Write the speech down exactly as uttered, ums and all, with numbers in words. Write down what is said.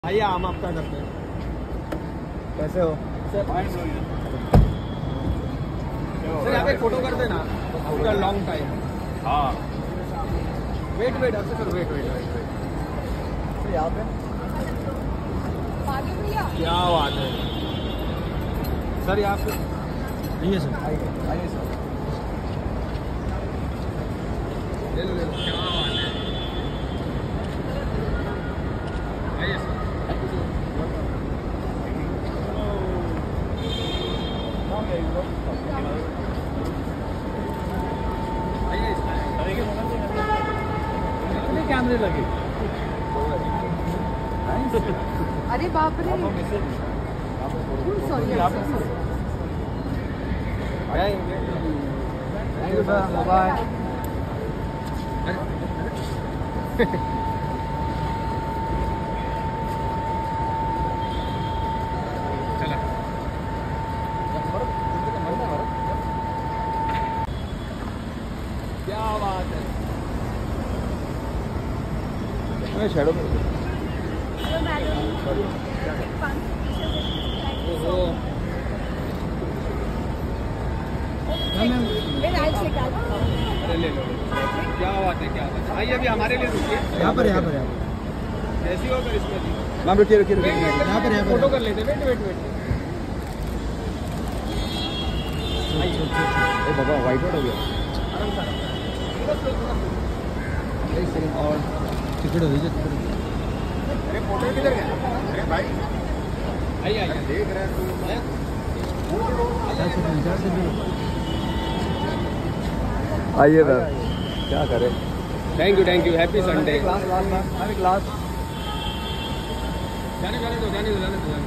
आइए हम आपका करते हैं। कैसे हो सर? सर यहाँ पे फोटो कर देना आफ्टर लॉन्ग टाइम। हाँ वेट वेट अच्छा sir wait wait wait wait sir यहाँ पे क्या बात है सर। यहाँ पे आइए सर, आइए आइए सर, ले लो ले लो। क्या बात है, आइए सर। कितने कैमरे लगे? अरे बाप रे, sorry thank you sir, bye. चला क्या बात है। शेडो में अरे ले लो, क्या बात है क्या बात है। आइए अभी हमारे लिए रुकिए यहाँ पर, यहाँ पर ऐसी हो कर इसमें मैम रुकिए रुकिए रुकिए यहाँ पर यहाँ फोटो कर लेते। वेट वेट वेट ए बाबा वाइट आउट हो गया और टिकट हो गई। अरे फोटो किधर गया? अरे भाई आइए आइए देख रहे हैं आइए मैम क्या करें। Thank you thank you, happy Sunday. Class class class जाने जाने दो जाने दो जाने दो।